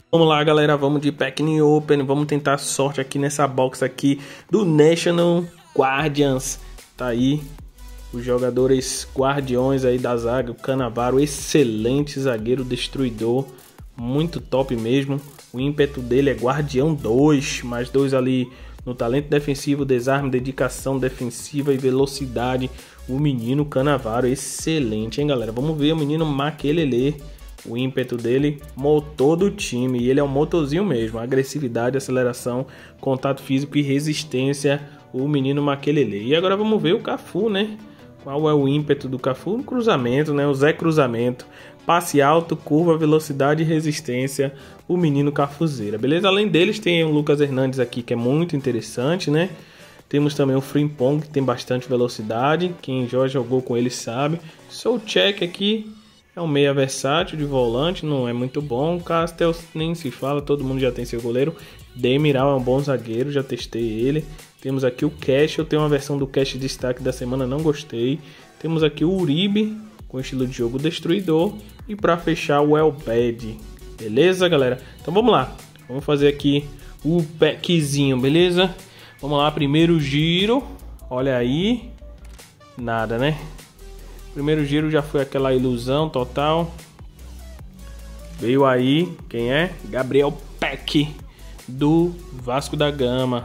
Vamos lá, galera, vamos de Pack New Open, vamos tentar sorte aqui nessa box aqui do National Guardians. Tá aí os jogadores guardiões aí da zaga, o Cannavaro, excelente zagueiro destruidor, muito top mesmo. O ímpeto dele é Guardião 2, mais 2 ali no talento defensivo, desarme, dedicação defensiva e velocidade. O menino Cannavaro, excelente, hein, galera? Vamos ver o menino Makelele. O ímpeto dele, motor do time, e ele é um motorzinho mesmo, agressividade, aceleração, contato físico e resistência, o menino Makelele. E agora vamos ver o Cafu, né? Qual é o ímpeto do Cafu? No cruzamento, né? O Zé Cruzamento, passe alto, curva, velocidade e resistência, o menino Cafuzeira, beleza? Além deles tem o Lucas Hernandes aqui, que é muito interessante, né? Temos também o Frimpong, que tem bastante velocidade, quem já jogou com ele sabe. Souček aqui é um meia versátil de volante, não é muito bom. Castel nem se fala, todo mundo já tem seu goleiro. Demiral é um bom zagueiro, já testei ele. Temos aqui o Cash, eu tenho uma versão do Cash destaque da semana, não gostei. Temos aqui o Uribe, com estilo de jogo destruidor. E para fechar o Elbed, beleza, galera? Então vamos lá, vamos fazer aqui o packzinho, beleza? Vamos lá, primeiro giro, olha aí, nada, né? Primeiro giro já foi aquela ilusão total. Veio aí, quem é? Gabriel Peck, do Vasco da Gama.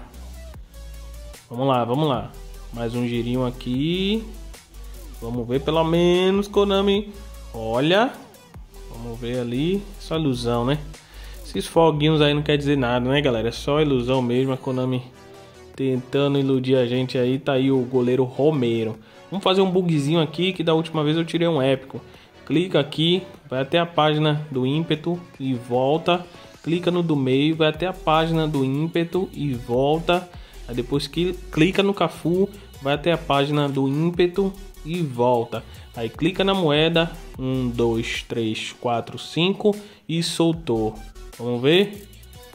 Vamos lá, vamos lá. Mais um girinho aqui. Vamos ver pelo menos, Konami. Olha, vamos ver ali. Só ilusão, né? Esses foguinhos aí não quer dizer nada, né, galera? É só ilusão mesmo, a Konami tentando iludir a gente aí. Tá aí o goleiro Romero. Vamos fazer um bugzinho aqui, que da última vez eu tirei um épico. Clica aqui, vai até a página do ímpeto e volta. Clica no do meio, vai até a página do ímpeto e volta. Aí depois que clica no Cafu, vai até a página do ímpeto e volta. Aí clica na moeda, 1, 2, 3, 4, 5 e soltou. Vamos ver?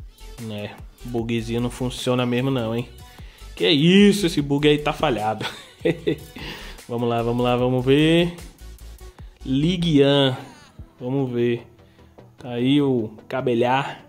É, bugzinho não funciona mesmo não, hein? Que isso, esse bug aí tá falhado. Vamos lá, vamos lá, vamos ver. Ligue 1. Vamos ver. Tá aí o Cabelhar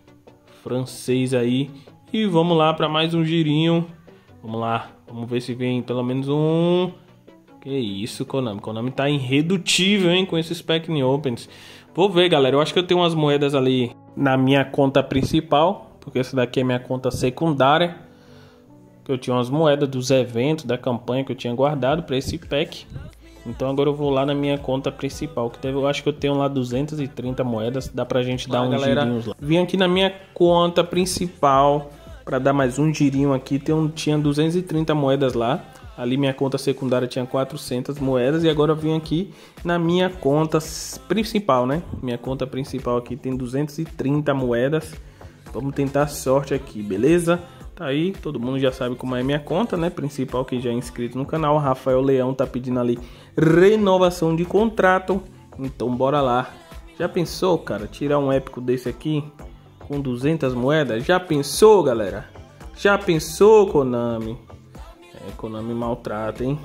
francês aí. E vamos lá para mais um girinho. Vamos lá, vamos ver se vem pelo menos um. Que isso, Konami. Konami tá irredutível, hein, com esses Pack New Opens. Vou ver, galera. Eu acho que eu tenho umas moedas ali na minha conta principal, porque essa daqui é minha conta secundária. Eu tinha umas moedas dos eventos, da campanha que eu tinha guardado para esse pack. Então agora eu vou lá na minha conta principal, que eu acho que eu tenho lá 230 moedas, dá pra gente dar uns girinhos lá. Vim aqui na minha conta principal para dar mais um girinho aqui, tinha 230 moedas lá. Ali minha conta secundária tinha 400 moedas e agora eu vim aqui na minha conta principal, né? Minha conta principal aqui tem 230 moedas. Vamos tentar sorte aqui, beleza? Tá aí, todo mundo já sabe como é minha conta, né? Principal, que já é inscrito no canal. Rafael Leão tá pedindo ali renovação de contrato. Então bora lá. Já pensou, cara, tirar um épico desse aqui com 200 moedas? Já pensou, galera? Já pensou, Konami? É, Konami maltrata, hein?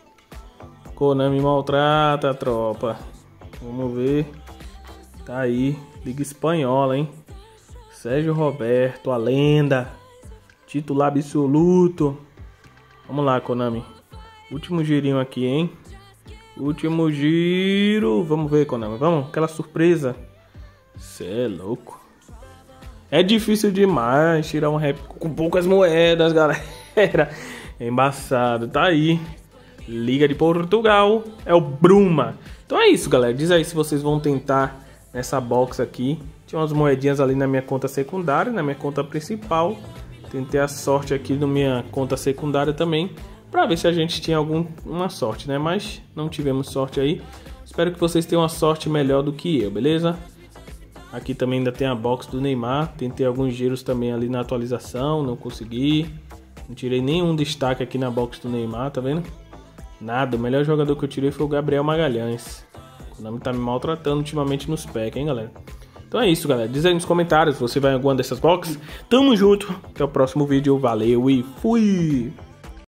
Konami maltrata, tropa. Vamos ver. Tá aí, Liga Espanhola, hein? Sérgio Roberto, a lenda. Titular absoluto. Vamos lá, Konami. Último girinho aqui, hein? Último giro. Vamos ver, Konami. Vamos, aquela surpresa. Cê é louco. É difícil demais tirar um rap com poucas moedas, galera. É embaçado. Tá aí. Liga de Portugal. É o Bruma. Então é isso, galera. Diz aí se vocês vão tentar nessa box aqui. Tinha umas moedinhas ali na minha conta secundária, na minha conta principal. Tentei a sorte aqui na minha conta secundária também, para ver se a gente tinha alguma sorte, né? Mas não tivemos sorte aí. Espero que vocês tenham uma sorte melhor do que eu, beleza? Aqui também ainda tem a box do Neymar. Tentei alguns giros também ali na atualização, não consegui. Não tirei nenhum destaque aqui na box do Neymar, tá vendo? Nada, o melhor jogador que eu tirei foi o Gabriel Magalhães. O Konami tá me maltratando ultimamente nos packs, hein, galera? Então é isso, galera. Diz aí nos comentários se você vai em alguma dessas boxes. Tamo junto. Até o próximo vídeo. Valeu e fui!